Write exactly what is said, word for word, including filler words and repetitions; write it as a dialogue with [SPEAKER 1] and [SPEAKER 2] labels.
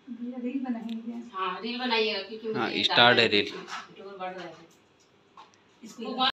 [SPEAKER 1] Reel बनाएंगे।
[SPEAKER 2] हाँ reel बनाइएगा क्योंकि
[SPEAKER 3] हाँ स्टार्ट है रील।
[SPEAKER 2] बढ़ रहा है इसको।